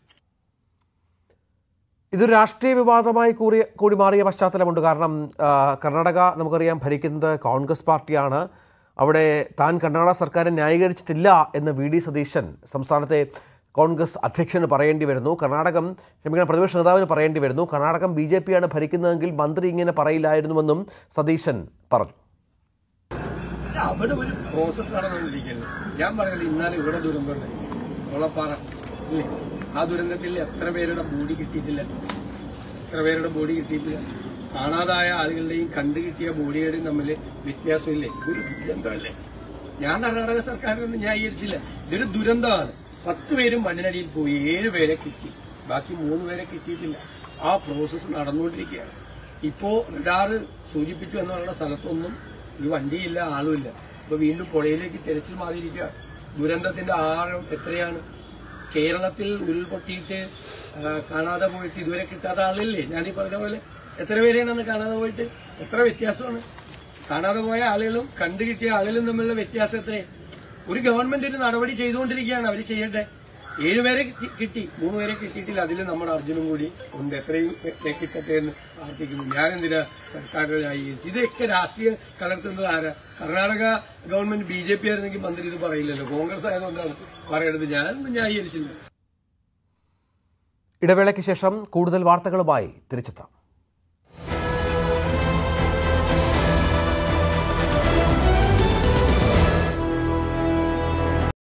ഇതൊരു രാഷ്ട്രീയ വിവാദമായി കൂടി മാറിയ പശ്ചാത്തലമുണ്ട്. കാരണം കർണാടക നമുക്കറിയാം ഭരിക്കുന്നത് കോൺഗ്രസ് പാർട്ടിയാണ്. അവിടെ താൻ കർണാടക സർക്കാരിനെ ന്യായീകരിച്ചിട്ടില്ല എന്ന് വി ഡി സതീശൻ സംസ്ഥാനത്തെ കോൺഗ്രസ് അധ്യക്ഷന് പറയേണ്ടി വരുന്നു. പ്രതിപക്ഷ നേതാവിന് പറയേണ്ടി വരുന്നു. കർണാടകം BJP ആണ് ഭരിക്കുന്നതെങ്കിൽ മന്ത്രി ഇങ്ങനെ പറയില്ലായിരുന്നുവെന്നും സതീശൻ പറഞ്ഞു. അവിടെ ഒരു പ്രോസസ് നടന്നുകൊണ്ടിരിക്കുന്നു. ഞാൻ പറഞ്ഞില്ല ഇന്നാലെ ഇവിടെ ദുരന്തമുണ്ട്, ഓളപ്പാറ ഇല്ലേ? ആ ദുരന്തത്തിൽ എത്ര പേരുടെ ബോഡി കിട്ടിയിട്ടില്ല. കാണാതായ ആളുകളുടെയും കണ്ടു കിട്ടിയ ബോഡിയുടെയും തമ്മിൽ വ്യത്യാസമില്ലേ? ഒരു ദുരന്തമല്ലേ? ഞാൻ കർണാടക സർക്കാരിനൊന്നും ന്യായീകരിച്ചില്ല. ഇതൊരു ദുരന്തമാണ്. 10 പേരും മണ്ണിനടിയിൽ പോയി, 7 പേരെ കിട്ടി, ബാക്കി 3 പേരെ കിട്ടിയിട്ടില്ല. ആ പ്രോസസ്സ് നടന്നുകൊണ്ടിരിക്കുകയാണ്. ഇപ്പോ റഡാർ സൂചിപ്പിച്ചു എന്നുള്ള സ്ഥലത്തൊന്നും ഒരു വണ്ടിയില്ല, ആളുമില്ല. ഇപ്പൊ വീണ്ടും പുഴയിലേക്ക് തിരച്ചിൽ മാറിയിരിക്കുക. ദുരന്തത്തിന്റെ ആഴം എത്രയാണ്? കേരളത്തിൽ ഉരുൾപൊട്ടിയിട്ട് കാണാതെ പോയിട്ട് ഇതുവരെ കിട്ടാത്ത ആളില്ലേ? ഞാനീ പറഞ്ഞ പോലെ എത്ര പേരെയാണ് അന്ന് കാണാതെ പോയിട്ട്? എത്ര വ്യത്യാസമാണ്? കാണാതെ പോയ ആളുകളും കണ്ടു കിട്ടിയ ആളുകളും തമ്മിലുള്ള വ്യത്യാസം എത്രയും? ഒരു ഗവൺമെന്റ് ഒരു നടപടി ചെയ്തുകൊണ്ടിരിക്കുകയാണ്. അവർ ചെയ്യട്ടെ. 7 പേരെ കിട്ടി, 3 പേരെ കിട്ടിയിട്ടില്ല. അതിൽ നമ്മുടെ അർജുനും കൂടി ഉണ്ട്. എത്രയും കിട്ടട്ടെ എന്ന് പ്രാർത്ഥിക്കുന്നു. ഞാനെന്തിനാ സർക്കാരിനായി? ഇതൊക്കെ രാഷ്ട്രീയ കലർത്തുന്നത് ആരാ? കർണാടക ഗവൺമെന്റ് BJP ആയിരുന്നെങ്കിൽ മന്ത്രി ഇത് പറയില്ലല്ലോ. കോൺഗ്രസ് ആയതുകൊണ്ടാണ് പറയണത്. ഞാനൊന്നും ന്യായീകരിച്ചില്ല. ഇടവേളയ്ക്ക് ശേഷം കൂടുതൽ വാർത്തകളുമായി തിരിച്ചെത്താം.